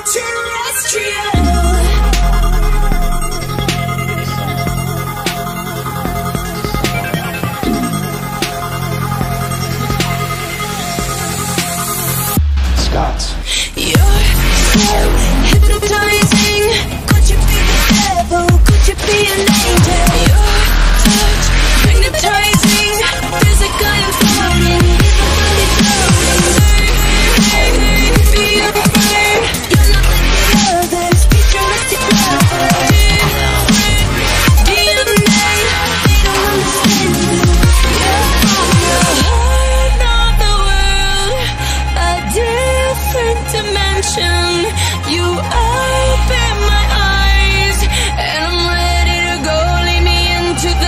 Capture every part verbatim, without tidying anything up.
Scots. You're so hypnotizing. Could you be the devil? Could you be an angel? Your touch magnetizing. Feels like I am floating. Be afraid. You're not like the others. Futuristic lovers. D N A. They don't understand you. You're from the heart of the world. A different dimension. You open my eyes, and I'm ready to go. Lead me into the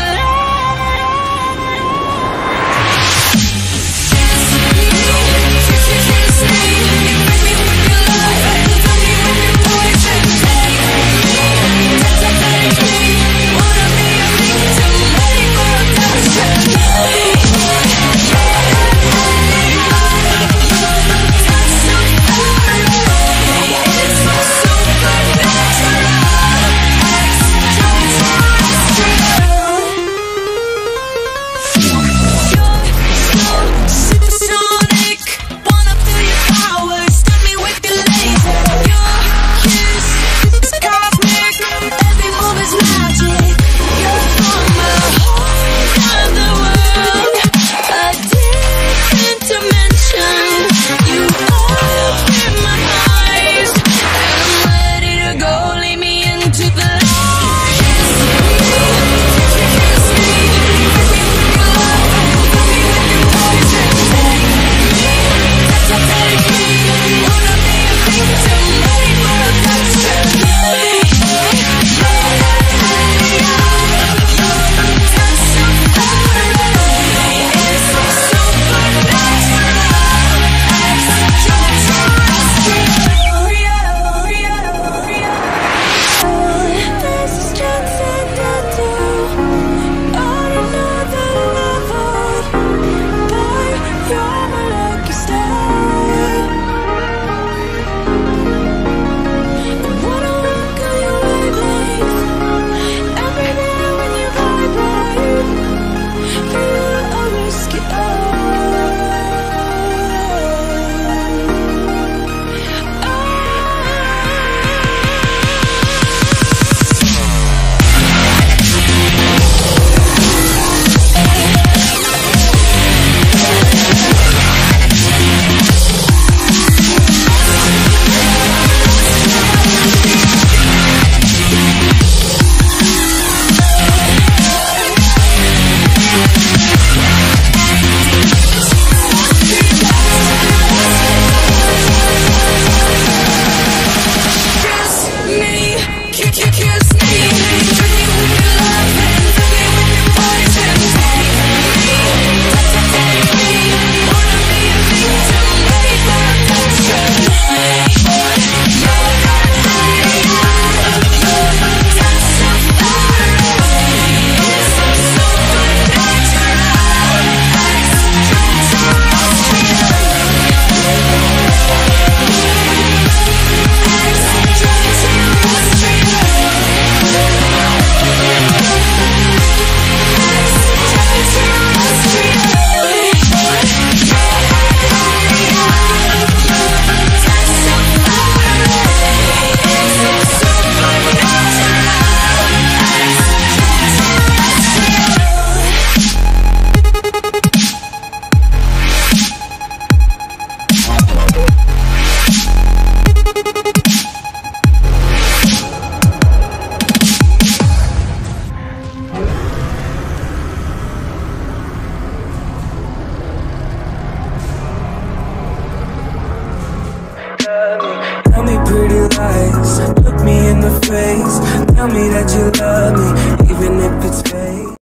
Tell me pretty lies, look me in the face. Tell me that you love me, even if it's fake.